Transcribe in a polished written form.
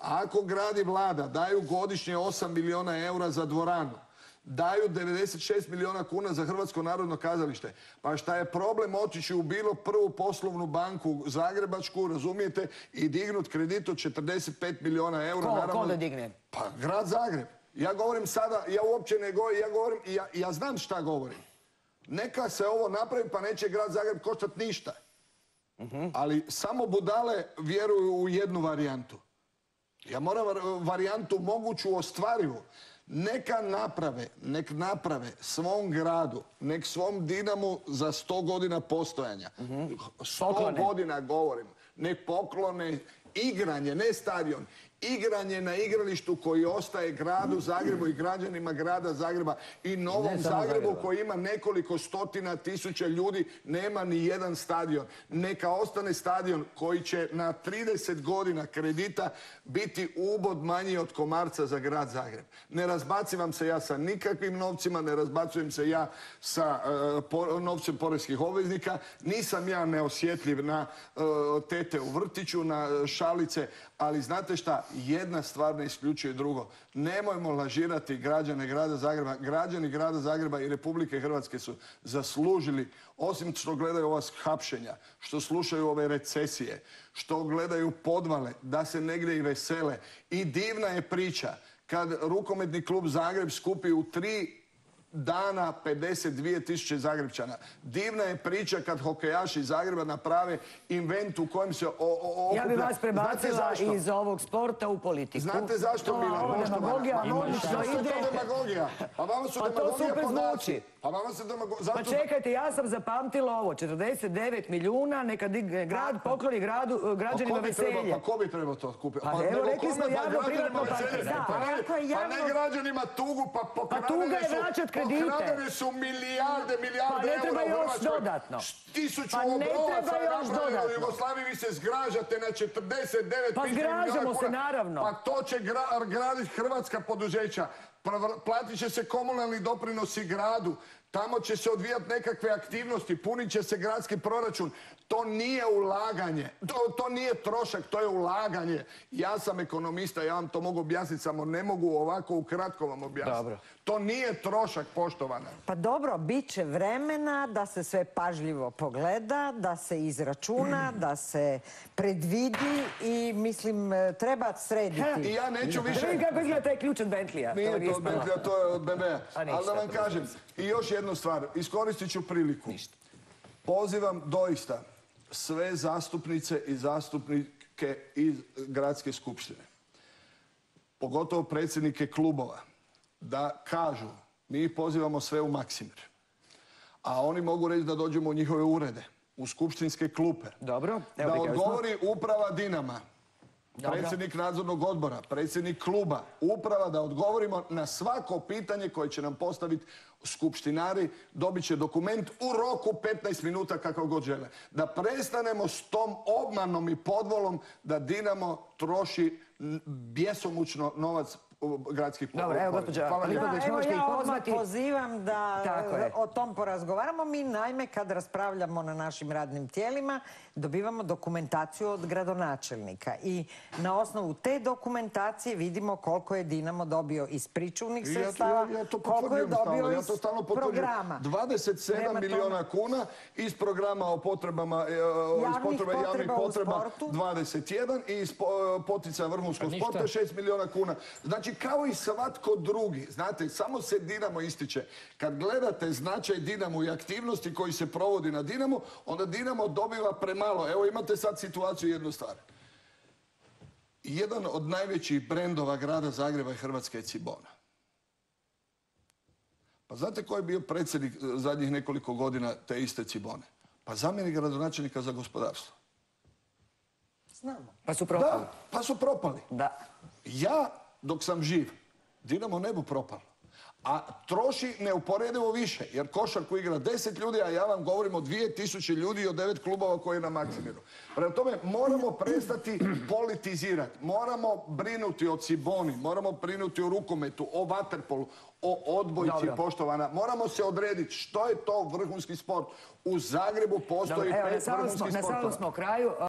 ako grad i vlada daju godišnje 8 milijuna eura za dvoranu, daju 96 milijuna kuna za Hrvatsko narodno kazalište. Pa šta je problem otići u bilo prvu poslovnu banku zagrebačku, razumijete, i dignut kredit od 45 milijuna eura. Ko da digne? Pa grad Zagreb. Ja govorim sada, ja uopće ne govorim, ja govorim, ja znam šta govorim. Neka se ovo napravi pa neće grad Zagreb koštati ništa. Ali samo budale vjeruju u jednu varijantu. Ja moram varijantu moguću, ostvarivu. Nek naprave svom gradu, nek svom Dinamu za 100 godina postojanja. 100 godina govorim. Nek poklone igranje, ne stadion. Igranje na igralištu koji ostaje gradu Zagrebu i građanima grada Zagreba i Novom Zagrebu koji ima nekoliko stotina tisuća ljudi, nema ni jedan stadion. Neka ostane stadion koji će na 30 godina kredita biti ubod manji od komarca za grad Zagreb. Ne razbacivam se ja sa nikakvim novcima, ne razbacujem se ja sa novcem poreskih obveznika, nisam ja neosjetljiv na tete u vrtiću, na šalice, ali znate šta? Jedna stvar ne isključuje drugo. Nemojmo lažirati građane grada Zagreba. Građani grada Zagreba i Republike Hrvatske su zaslužili, osim što gledaju ova hapšenja, što slušaju ove recesije, što gledaju podvale, da se negdje i vesele. I divna je priča kad rukometni klub Zagreb skupi u 3 dana 52.000 Zagrebčana. Divna je priča kad hokejaši Zagreba naprave invent u kojem se okuplja. Ja bi vas prebacila iz ovog sporta u politiku. Znate zašto, Bila? Ova demagogija odlično ide. Pa vama su pa to super zvuči. Pa čekajte, ja sam zapamtila ovo. 49 milijuna, neka grad pokloni građanima veselje. Pa ko bi trebao to kupiti? Pa evo, rekli smo javno privatno partnerstvo. Pa ne građanima tugu, pa pokradene su milijarde Pa ne treba eura u još dodatno. 1000 obrovaca napravili u Jugoslaviji, vi se zgražate na 49 pa zgražamo se, naravno. Pa to će graditi hrvatska poduzeća. Platit će se komunalni doprinosi gradu. Tamo će se odvijati nekakve aktivnosti, punit će se gradski proračun. To nije ulaganje, to nije trošak, to je ulaganje. Ja sam ekonomista, ja vam to mogu objasniti, samo ne mogu ovako ukratko vam objasniti. To nije trošak, poštovana. Pa dobro, bit će vremena da se sve pažljivo pogleda, da se izračuna, da se predvidi i mislim treba srediti. I ja neću više... Da vidim kako izgleda taj ključ od Bentlija. Nije to od Bentlija, to je od BB-a. Ali da vam kažem, i još jednu stvar, iskoristit ću priliku. Pozivam doista sve zastupnice i zastupnike iz Gradske skupštine, pogotovo predsjednike klubova, da kažu, mi ih pozivamo sve u Maksimir, a oni mogu reći da dođemo u njihove urede, u skupštinske klupe, da odgovori uprava Dinama, predsjednik nadzornog odbora, predsjednik kluba, uprava, da odgovorimo na svako pitanje koje će nam postaviti skupštinari, dobit će dokument u roku 15 minuta kakav god žele. Da prestanemo s tom obmanom i podvolom da Dinamo troši bjesomučno novac gradskih poreza. Dobro, evo gospođa. Evo ja odmah pozivam da o tom porazgovaramo. Mi naime kad raspravljamo na našim radnim tijelima dobivamo dokumentaciju od gradonačelnika i na osnovu te dokumentacije vidimo koliko je Dinamo dobio iz pričuvnih sredstava, koliko je dobio iz programa. 27 milijuna kuna iz programa o potrebama javnih potreba 21 i iz poticaja vrhunskog sporta 6 milijuna kuna. Znači, kao i svatko drugi, znate, samo se Dinamo ističe. Kad gledate značaj Dinamo i aktivnosti koji se provodi na Dinamo, onda Dinamo dobiva premalo. Evo imate sad situaciju, jednu stvar. Jedan od najvećih brendova grada Zagreba i Hrvatske je Cibona. Pa znate ko je bio predsjednik zadnjih nekoliko godina te iste Cibone? Pa zamjenik gradonačelnika za gospodarstvo. Znamo. Pa su propali. Da, pa su propali. Da. Ja, dok sam živ, Dinamo ne bu propalo. A troši neuporedivo više, jer košarku igra 10 ljudi, a ja vam govorim o 2000 ljudi i o 9 klubova koji je na Maksimiru. Prema tome, moramo prestati politizirati, moramo brinuti o Ciboni, moramo brinuti o rukometu, o vaterpolu, o odbojci, poštovana. Moramo se odrediti što je to vrhunski sport. U Zagrebu postoji 5 vrhunskih sportova. Na samom smo kraju.